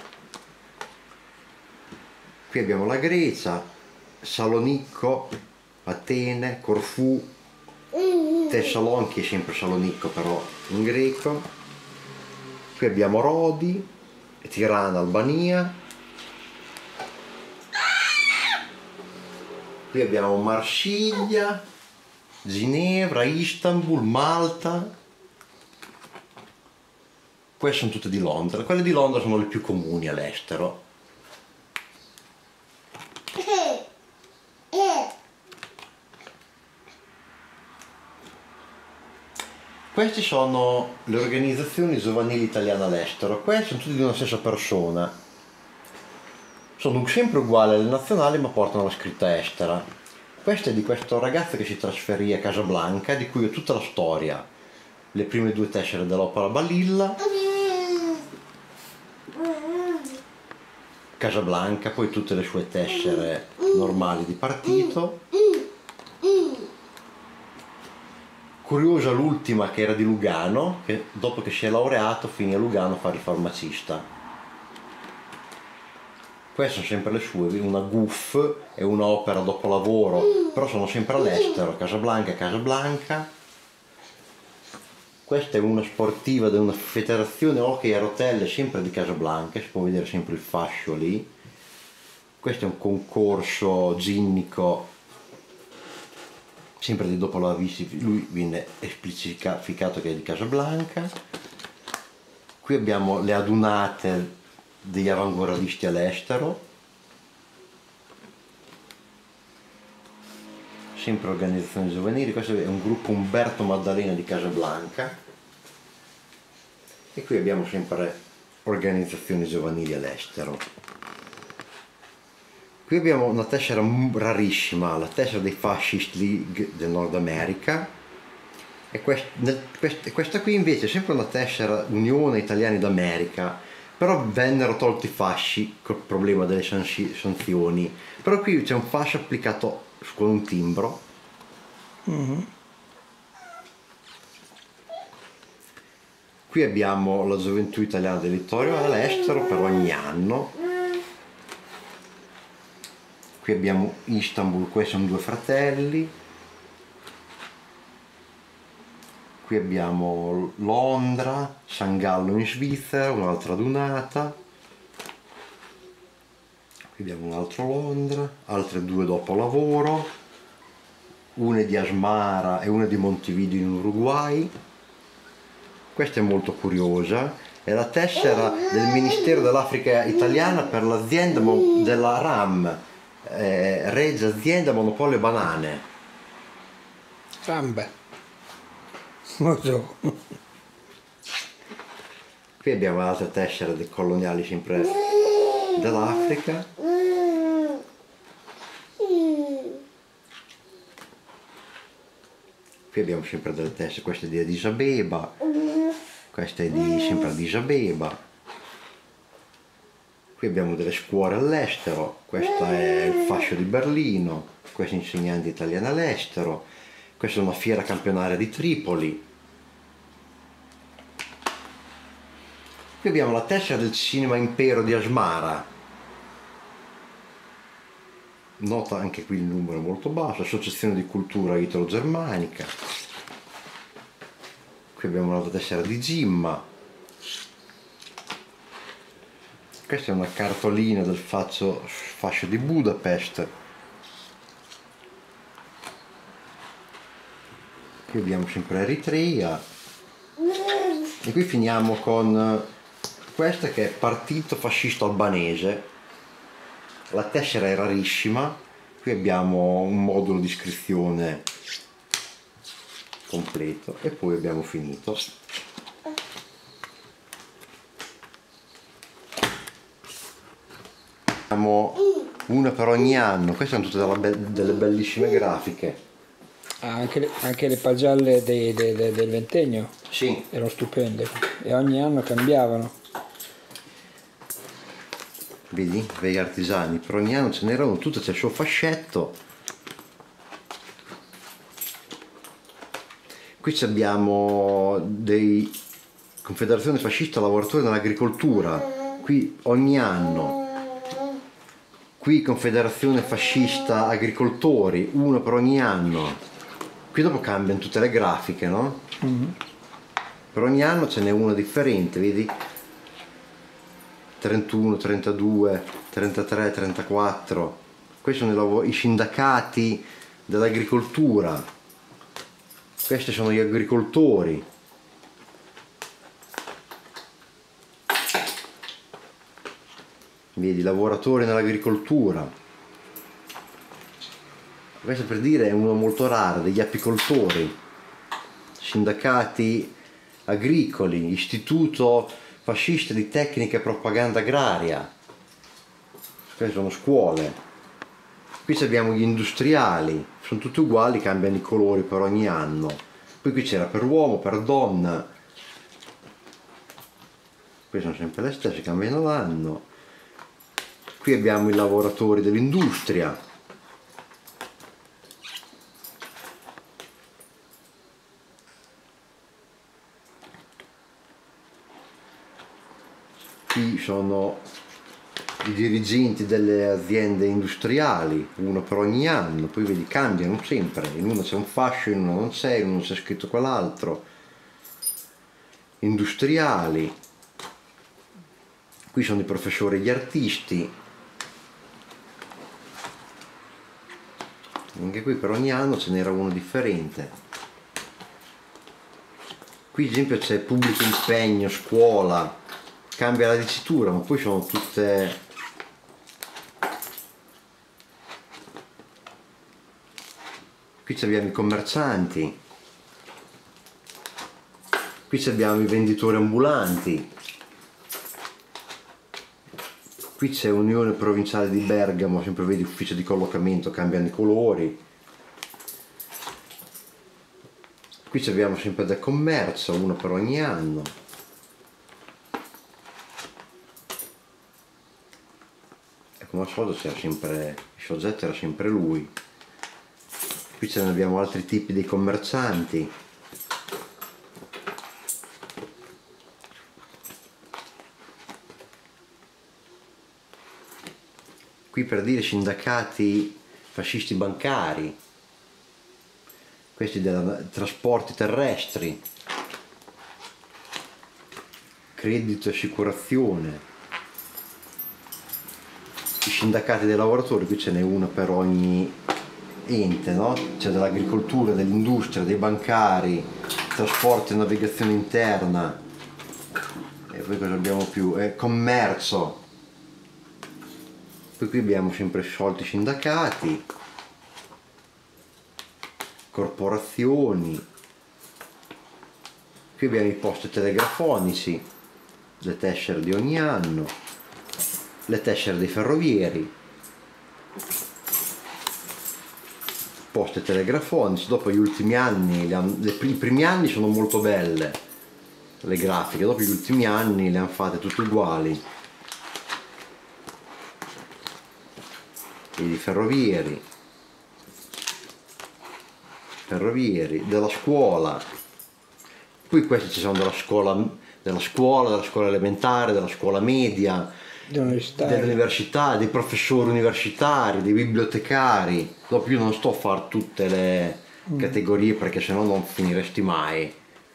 Speaker 1: Qui abbiamo la Grecia, Salonicco, Atene, Corfù, Tessaloniki è sempre Salonicco però in greco. Qui abbiamo Rodi, Tirana, Albania. Qui abbiamo Marsiglia, Ginevra, Istanbul, Malta. Queste sono tutte di Londra. Quelle di Londra sono le più comuni all'estero. Queste sono le organizzazioni giovanili italiane all'estero. Queste sono tutte di una stessa persona. Sono sempre uguali alle nazionali ma portano la scritta estera. Questa è di questo ragazzo che si trasferì a Casablanca, di cui ho tutta la storia. Le prime due tessere dell'Opera Balilla, Casablanca, poi tutte le sue tessere normali di partito. Curiosa l'ultima che era di Lugano, che dopo che si è laureato finì a Lugano a fare il farmacista. Queste sono sempre le sue, una Guff e un'opera dopo lavoro, però sono sempre all'estero, Casablanca, Casablanca. Questa è una sportiva di una federazione hockey a rotelle sempre di Casablanca, si può vedere sempre il fascio lì. Questo è un concorso ginnico, sempre di dopo la visita, lui viene esplicitato che è di Casablanca. Qui Qui abbiamo le adunate degli avanguardisti all'estero, sempre organizzazioni giovanili. Questo è un gruppo Umberto Maddalena di Casablanca, e qui abbiamo sempre organizzazioni giovanili all'estero. Qui abbiamo una tessera rarissima, la tessera dei Fascist League del Nord America, e quest, nel, quest, questa qui invece è sempre una tessera Unione Italiani d'America, però vennero tolti i fasci col problema delle sanzioni, però qui c'è un fascio applicato con un timbro. Mm-hmm. Qui abbiamo la Gioventù Italiana del Littorio all'estero per ogni anno. Qui abbiamo Istanbul, questi sono due fratelli. Qui abbiamo Londra, San Gallo in Svizzera, un'altra adunata. Qui abbiamo un altro Londra, altre due dopo lavoro, una di Asmara e una di Montevideo in Uruguay. Questa è molto curiosa, è la tessera del Ministero dell'Africa Italiana per l'azienda della RAM, eh, Regia Azienda Monopolio Banane.
Speaker 2: Rambe. Molto.
Speaker 1: Qui abbiamo altre tessere dei coloniali sempre dell'Africa. Qui abbiamo sempre delle tessere, questa è di Addis Abeba, questa è di, sempre Addis Abeba. Qui abbiamo delle scuole all'estero, questa è il fascio di Berlino, questi insegnanti italiani all'estero, questa è una fiera campionaria di Tripoli. Qui abbiamo la tessera del Cinema Impero di Asmara, nota anche qui il numero molto basso, Associazione di Cultura Italo-Germanica. Qui abbiamo la tessera di Gimma. Questa è una cartolina del fascio, fascio di Budapest. Qui abbiamo sempre Eritrea. E qui finiamo con questa che è Partito Fascista Albanese. La tessera è rarissima. Qui abbiamo un modulo di iscrizione completo e poi abbiamo finito. Abbiamo una per ogni anno. Queste sono tutte della be delle bellissime grafiche.
Speaker 2: Ah, anche, le, anche le pagelle dei, dei, dei, del ventennio?
Speaker 1: Sì.
Speaker 2: Erano stupende e ogni anno cambiavano.
Speaker 1: Vedi, vedi artigiani, per ogni anno ce n'erano tutte, c'è il suo fascetto. Qui abbiamo dei Confederazione Fascista Lavoratori nell'Agricoltura, qui ogni anno. Qui Confederazione Fascista Agricoltori, uno per ogni anno. Qui dopo cambiano tutte le grafiche, no? Mm-hmm. Per ogni anno ce n'è una differente, vedi? trentuno, trentadue, trentatré, trentaquattro. Questi sono i sindacati dell'agricoltura. Questi sono gli agricoltori. Vedi, lavoratori nell'agricoltura. Questo per dire è uno molto raro, degli apicoltori. Sindacati agricoli, istituto fascista di tecnica e propaganda agraria. Queste sono scuole. Qui abbiamo gli industriali, sono tutti uguali, cambiano i colori per ogni anno. Poi qui c'era per uomo, per donna. Queste sono sempre le stesse, cambiano l'anno. Qui abbiamo i lavoratori dell'industria. Qui sono i dirigenti delle aziende industriali, uno per ogni anno, poi vedi cambiano sempre, in uno c'è un fascio, in uno non c'è, in uno c'è scritto quell'altro. Industriali, qui sono i professori e gli artisti, anche qui per ogni anno ce n'era uno differente. Qui ad esempio c'è pubblico impegno, scuola, cambia la dicitura, ma poi sono tutte... Qui abbiamo i commercianti, qui abbiamo i venditori ambulanti, qui c'è Unione Provinciale di Bergamo, sempre vedi ufficio di collocamento, cambiano i colori. Qui abbiamo sempre del commercio, uno per ogni anno. E come al solito c'era sempre, il soggetto era sempre lui. Qui ce ne abbiamo altri tipi di commercianti. Qui per dire sindacati fascisti bancari, questi dei trasporti terrestri, credito e assicurazione, i sindacati dei lavoratori, qui ce n'è uno per ogni ente, no? C'è dell'agricoltura, dell'industria, dei bancari, trasporti e navigazione interna, e poi cosa abbiamo più? Eh, commercio. Poi qui abbiamo sempre sciolti sindacati, corporazioni, qui abbiamo i posti telegrafonici, le tessere di ogni anno, le tessere dei ferrovieri, poste telegrafonici. Dopo gli ultimi anni, le han, le, i primi anni sono molto belle le grafiche, dopo gli ultimi anni le hanno fatte tutte uguali. I ferrovieri, ferrovieri, della scuola, poi questi ci sono della scuola, della scuola, della scuola elementare, della scuola media, dell'università, dei professori universitari, dei bibliotecari. Dopo io non sto a fare tutte le mm. categorie perché sennò non finiresti mai.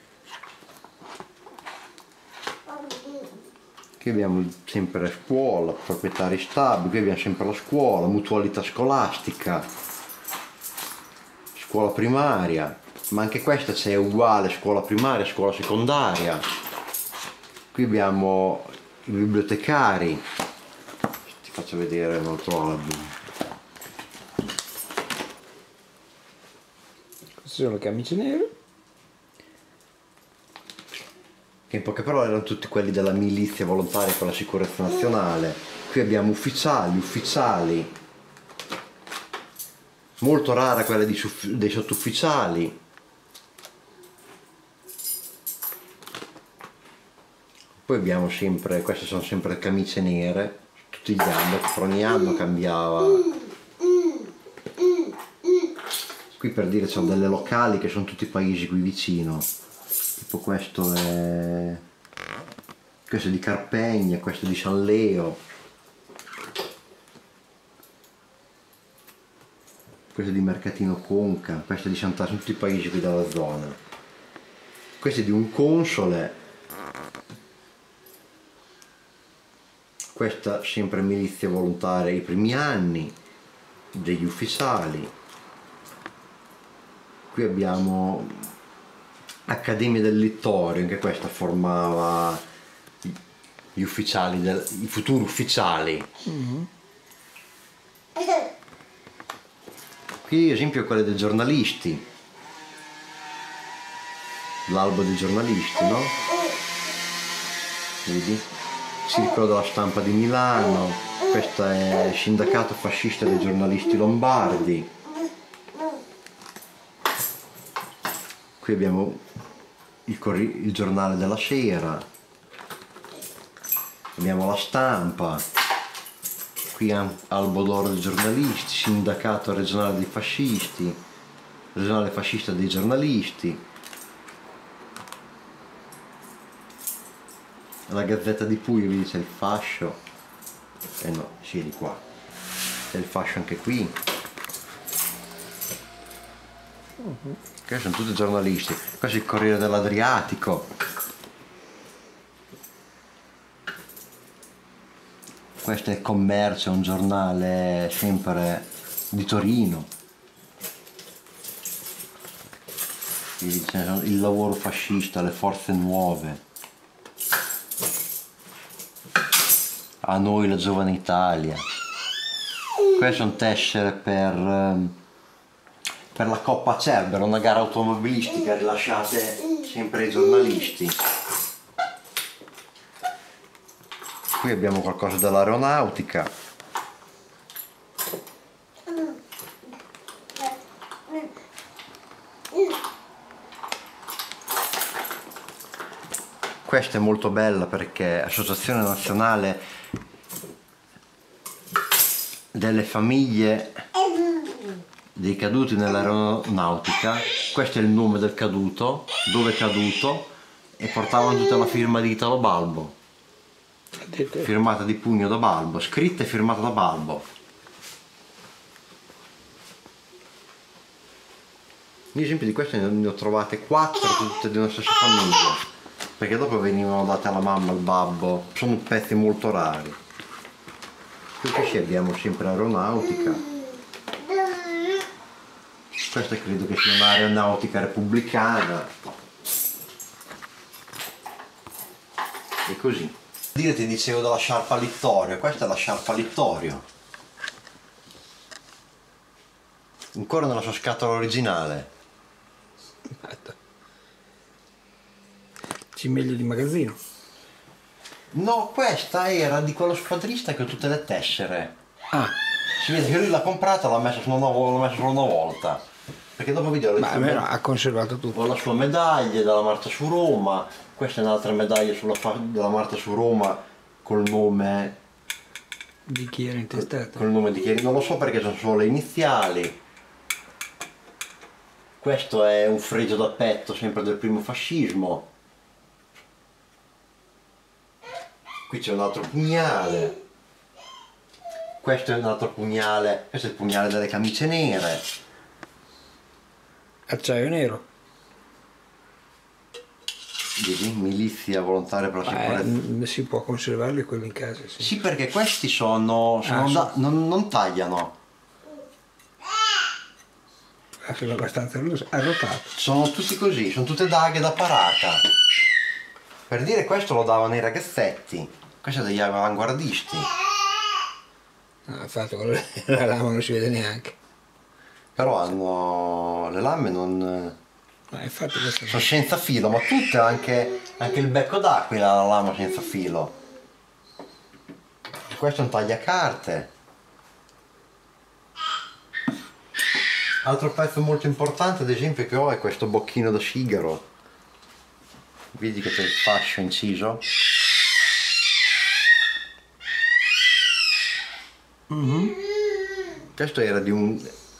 Speaker 1: Qui abbiamo sempre la scuola, proprietari stabili, qui abbiamo sempre la scuola, mutualità scolastica, scuola primaria, ma anche questa c'è uguale, scuola primaria, scuola secondaria. Qui abbiamo i bibliotecari, ti faccio vedere un altro album.
Speaker 2: Queste sono le camicie nere.
Speaker 1: Che in poche parole erano tutti quelli della milizia volontaria con la sicurezza nazionale. Qui abbiamo ufficiali, ufficiali, molto rara quella di, dei sottufficiali. Poi abbiamo sempre, queste sono sempre le camicie nere, tutti gli anni, per ogni anno cambiava. Qui per dire sono delle locali che sono tutti i paesi qui vicino. Tipo questo è questo è di Carpegna, questo è di San Leo, questo è di Mercatino Conca, questo è di Sant'Agata, sono tutti i paesi qui dalla zona. Questo è di un console, questa sempre milizia volontaria i primi anni, degli ufficiali. Qui abbiamo Accademia del Littorio, anche questa formava gli ufficiali, del, i futuri ufficiali. Mm-hmm. Qui ad esempio quelle dei giornalisti, l'albo dei giornalisti, no? Vedi? Circolo della Stampa di Milano, questo è il sindacato fascista dei giornalisti lombardi. Qui abbiamo il, il giornale della sera, abbiamo la Stampa, qui Albo d'Oro dei giornalisti, sindacato regionale dei fascisti, regionale fascista dei giornalisti, la Gazzetta di Puglia, vedi c'è il fascio, eh no, sì, di qua, c'è il fascio anche qui. Uh-huh. Che sono tutti giornalisti. Questo è il Corriere dell'Adriatico, questo è il Commercio, un giornale sempre di Torino. il lavoro fascista, le forze nuove, a noi la giovane Italia. Queste sono tessere per, per la Coppa Cerbero, una gara automobilistica rilasciate sempre ai giornalisti. Qui abbiamo qualcosa dell'aeronautica. Questa è molto bella perché Associazione Nazionale delle Famiglie dei Caduti nell'Aeronautica. Questo è il nome del caduto, dove è caduto, e portavano tutta la firma di Italo Balbo, firmata di pugno da Balbo, scritta e firmata da Balbo. Io esempio di queste ne ho trovate quattro tutte di una stessa famiglia, perché dopo venivano date alla mamma, al babbo. Sono pezzi molto rari. Qui ci abbiamo sempre aeronautica. Questa credo che sia un'aeronautica repubblicana. E così. Dire, ti dicevo della sciarpa Littorio, questa è la sciarpa Littorio. Ancora nella sua scatola originale.
Speaker 2: Cimeglio di magazzino.
Speaker 1: No, questa era di quello squadrista che ha tutte le tessere.
Speaker 2: Ah.
Speaker 1: Si vede che lui l'ha comprata e l'ha messa solo una, l'ha messa solo una volta. Perché dopo video
Speaker 2: ma almeno ha conservato tutto.
Speaker 1: Ho la sua medaglia della Marta su Roma. Questa è un'altra medaglia sulla della Marta su Roma col nome
Speaker 2: di chi era intestata.
Speaker 1: Col nome di chi era, non lo so perché sono solo le iniziali. Questo è un fregio da petto sempre del primo fascismo. Qui c'è un altro pugnale. Questo è un altro pugnale. Questo è il pugnale delle camicie nere.
Speaker 2: Acciaio nero.
Speaker 1: Vedi? Milizia volontaria per la sicurezza.
Speaker 2: Eh, si può conservarli quelli in casa, sì.
Speaker 1: Sì, perché questi sono, sono
Speaker 2: ah,
Speaker 1: da, non, non tagliano.
Speaker 2: Ah, sono abbastanza arrotati.
Speaker 1: Sono tutti così, sono tutte daghe da parata. Per dire, questo lo davano ai ragazzetti. Questo è degli avanguardisti.
Speaker 2: Ah, infatti la lama non si vede neanche.
Speaker 1: Però hanno le lame non...
Speaker 2: Ah, infatti questo
Speaker 1: sono senza filo, ma tutte, anche, anche il becco d'aquila, la lama senza filo. Questo è un tagliacarte. Altro pezzo molto importante, ad esempio, che ho è questo bocchino da sigaro. Vedi che c'è il fascio inciso?
Speaker 2: Mm-hmm.
Speaker 1: Questo era di un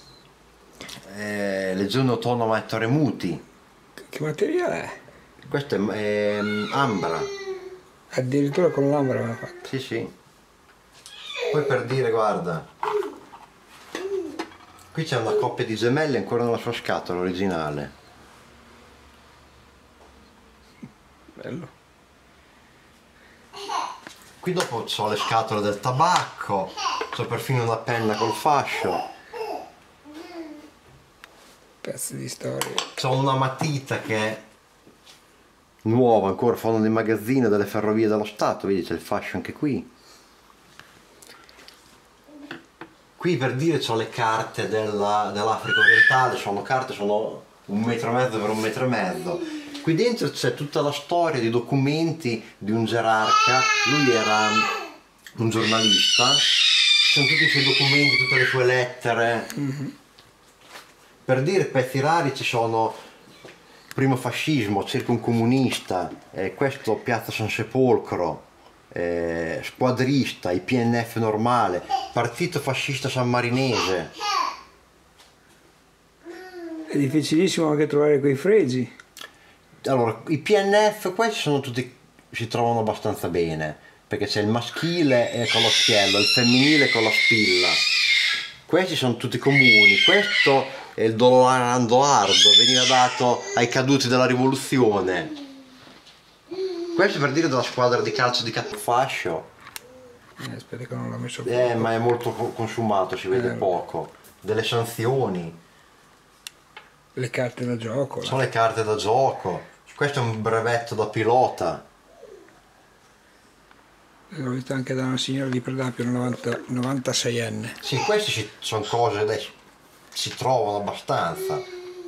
Speaker 1: eh, Legione Autonoma Ettore Muti.
Speaker 2: Che materiale è?
Speaker 1: Questo è, è ambra.
Speaker 2: Addirittura con l'ambra l'ha fatto.
Speaker 1: Sì, sì. Poi per dire, guarda, qui c'è una coppia di gemelli ancora nella sua scatola originale.
Speaker 2: Bello.
Speaker 1: Qui dopo c'ho le scatole del tabacco, c'ho perfino una penna col fascio.
Speaker 2: Pezzi di storia.
Speaker 1: C'ho una matita che è nuova, ancora fondo di magazzino delle Ferrovie dello Stato, vedi c'è il fascio anche qui. Qui per dire c'ho le carte della, dell'Africa orientale, sono carte, sono un metro e mezzo per un metro e mezzo. Qui dentro c'è tutta la storia di documenti di un gerarca, lui era un giornalista, ci sono tutti i suoi documenti, tutte le sue lettere. Mm-hmm. Per dire pezzi rari ci sono primo fascismo, cerca un comunista, eh, questo Piazza San Sepolcro, eh, squadrista, I P N F normale, Partito Fascista Sammarinese.
Speaker 2: È difficilissimo anche trovare quei fregi.
Speaker 1: Allora, i P N F questi sono tutti, si trovano abbastanza bene, perché c'è il maschile e con l'occhiello, il femminile con la spilla. Questi sono tutti comuni. Questo è il Dolorando Ardo, veniva dato ai caduti della rivoluzione. Questo per dire della squadra di calcio di Cattofascio.
Speaker 2: Eh, aspetta che non l'ho messo
Speaker 1: fuori. Eh, ma è molto consumato, si vede eh. poco. Delle sanzioni.
Speaker 2: Le carte da gioco.
Speaker 1: Sono le carte da gioco. Questo è un brevetto da pilota.
Speaker 2: L'ho visto anche da una signora di Predapio, novanta, novantaseienne.
Speaker 1: Sì, queste sono cose che si trovano abbastanza.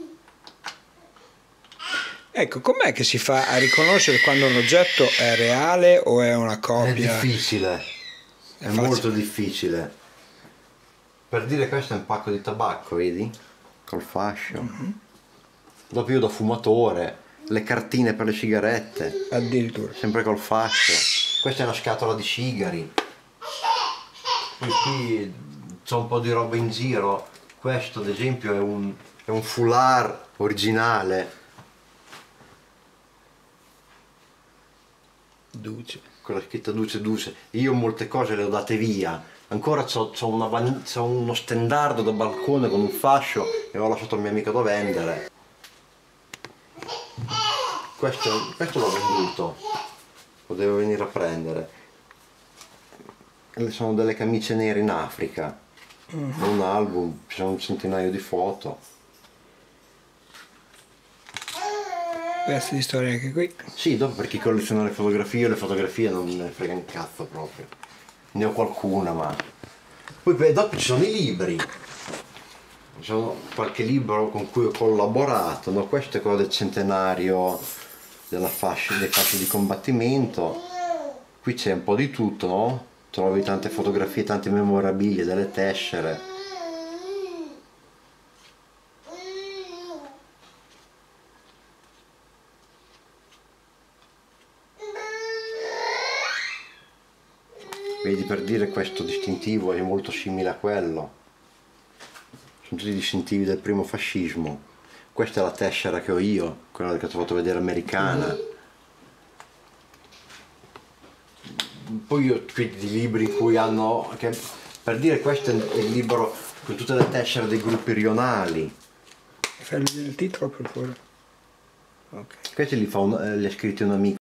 Speaker 2: Ecco, com'è che si fa a riconoscere quando un oggetto è reale o è una copia?
Speaker 1: È difficile, è, è molto difficile. Per dire, questo è un pacco di tabacco, vedi? Col fascio. Mm-hmm. Dopo io da fumatore, le cartine per le sigarette.
Speaker 2: Addirittura.
Speaker 1: Sempre col fascio. Questa è una scatola di sigari. Poi qui c'è un po' di roba in giro. Questo ad esempio è un, è un foulard originale.
Speaker 2: Duce.
Speaker 1: Con la scritta Duce Duce. Io molte cose le ho date via. Ancora c'ho, c'ho, una van- c'ho uno stendardo da balcone con un fascio e ho lasciato al mio amico da vendere. Questo, questo l'ho venduto, lo devo venire a prendere. Sono delle camicie nere in Africa. Mm-hmm. Un album, ci sono un centinaio di foto.
Speaker 2: Pezzi di storia anche qui.
Speaker 1: Sì, dopo per chi colleziona le fotografie, le fotografie non me ne frega un cazzo proprio. Ne ho qualcuna, ma poi beh, dopo ci sono i libri. Ci sono qualche libro con cui ho collaborato, no? Questo è quello del centenario della fascia, dei fasci di combattimento. Qui c'è un po' di tutto, no? Trovi tante fotografie, tante memorabilie, delle tessere. Vedi, per dire, questo distintivo è molto simile a quello. Sono tutti distintivi del primo fascismo. Questa è la tessera che ho io, quella che ti ho fatto vedere americana. Poi io ho qui dei libri in cui hanno, che, per dire, questo è il libro con tutte le tessere dei gruppi rionali.
Speaker 2: Fai vedere il titolo per favore.
Speaker 1: Okay. Questi li, fa un, li ha scritti un amico.